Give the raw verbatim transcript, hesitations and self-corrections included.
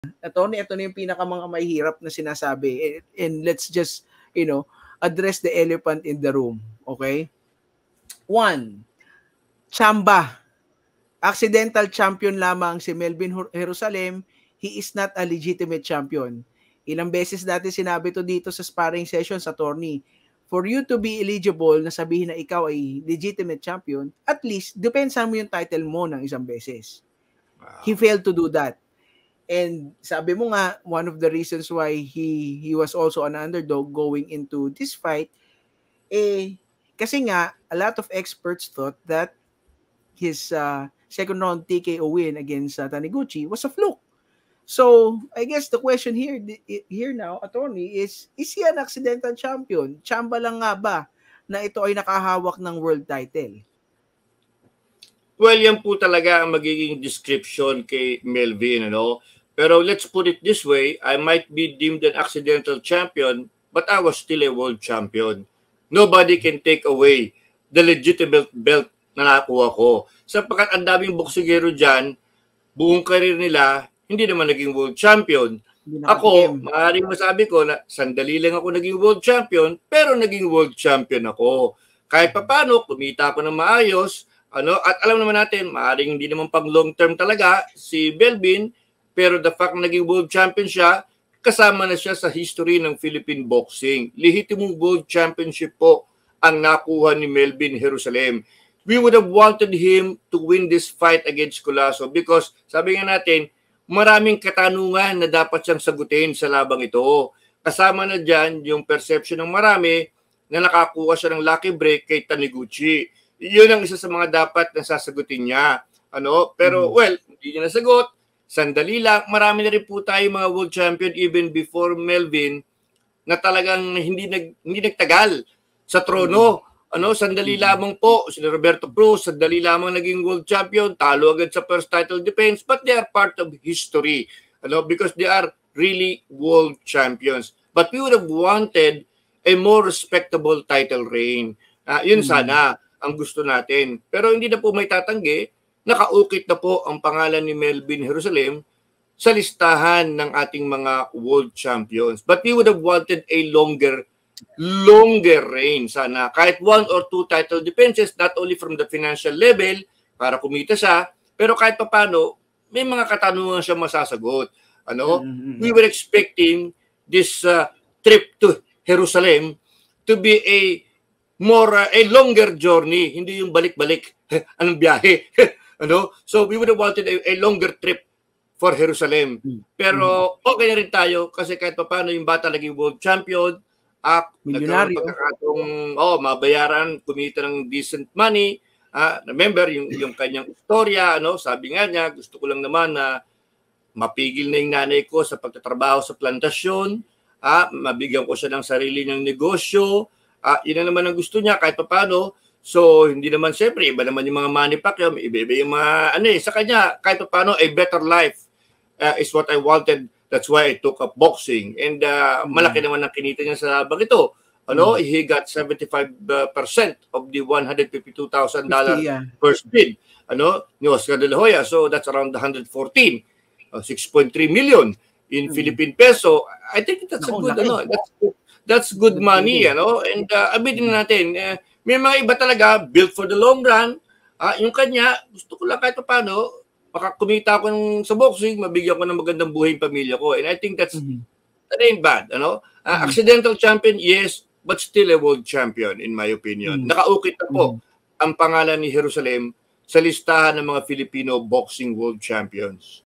Attorney, ito na yung pinaka mga mahirap na sinasabi. And, and let's just, you know, address the elephant in the room. Okay? One, Chamba. Accidental champion lamang si Melvin Jerusalem. He is not a legitimate champion. Ilang beses natin sinabi to dito sa sparring sessions, attorney. For you to be eligible na sabihin na ikaw ay legitimate champion, at least, depensa mo yung title mo ng isang beses. Wow. He failed to do that. And sabi mo nga, one of the reasons why he he was also an underdog going into this fight, eh, kasi nga, a lot of experts thought that his uh, second round T K O win against uh, Taniguchi was a fluke. So, I guess the question here here now, attorney, is, is he an accidental champion? Chamba lang nga ba na ito ay nakahawak ng world title? Well, yan po talaga ang magiging description kay Melvin, ano? Pero let's put it this way, I might be deemed an accidental champion, but I was still a world champion. Nobody can take away the legitimate belt na nakuha ko. Sapagkat ang daming boksingero dyan, buong karir nila, hindi naman naging world champion. Ako, maaaring masabi ko na sandali lang ako naging world champion, pero naging world champion ako. Kahit papano, kumita ako ng maayos, ano, at alam naman natin, maaaring hindi naman pang long term talaga si Melvin, pero the fact na naging world champion siya, kasama na siya sa history ng Philippine boxing. Lehitimong world championship po ang nakuha ni Melvin Jerusalem. We would have wanted him to win this fight against Colasso because sabi nga natin, maraming katanungan na dapat siyang sagutin sa labang ito. Kasama na dyan yung perception ng marami na nakakuha siya ng lucky break kay Taniguchi. Yun ang isa sa mga dapat na sasagutin niya. Ano? Pero mm-hmm. well, hindi niya nasagot. Sandali lang, marami na rin po tayo mga world champion even before Melvin na talagang hindi nag hindi nagtagal sa trono. Ano, sandali lamang po si Roberto Cruz, sandali lamang naging world champion, talo agad sa first title defense, but they are part of history. Ano, because they are really world champions. But we would have wanted a more respectable title reign. Uh, yun mm-hmm. sana ang gusto natin. Pero hindi na po may tatanggi, nakaukit na po ang pangalan ni Melvin Jerusalem sa listahan ng ating mga world champions. But we would have wanted a longer, longer reign sana. Kahit one or two title defenses, not only from the financial level, para kumita siya, pero kahit papano, may mga katanungan siya masasagot. Ano? Mm-hmm. We were expecting this uh, trip to Jerusalem to be a more, uh, a longer journey, hindi yung balik-balik, anong biyahe. Ano? So we would have wanted a, a longer trip for Jerusalem. Pero okay na rin tayo kasi kahit pa paano yung bata naging world champion, at nagkaroon pagkakatong oh, mabayaran, kumita ng decent money. Uh, remember yung, yung kanyang istorya, ano? Sabi nga niya, gusto ko lang naman na mapigil na yung nanay ko sa pagtatrabaho sa plantasyon, ah, mabigyan ko siya ng sarili niyang negosyo. Ah, yun na naman ang gusto niya kahit pa paano. So, hindi naman siyempre, iba naman yung mga Manny Pacquiao, iba-iba yung mga, ano eh, sa kanya, kahit pa paano, a better life uh, is what I wanted. That's why I took up boxing. And uh, mm-hmm. malaki naman ang kinita niya sa bag ito. Ano, mm-hmm. he got seventy-five percent of the one hundred fifty-two thousand dollars yeah. first bid. Ano, ni Oscar De La Hoya. So, that's around one hundred fourteen, uh, six point three million in mm-hmm. Philippine peso. I think that's no, a good, ano, that's, that's good money, ano. And uh, abitin natin, uh, may mga iba talaga, built for the long run. Uh, yung kanya, gusto ko lang kahit paano, makakumita ko ng, sa boxing, mabigyan ko ng magandang buhay yung pamilya ko. And I think that's, mm-hmm. that ain't bad. Ano? Uh, mm-hmm. Accidental champion, yes, but still a world champion, in my opinion. Mm-hmm. Nakaukit na po mm-hmm. ang pangalan ni Jerusalem sa listahan ng mga Filipino boxing world champions.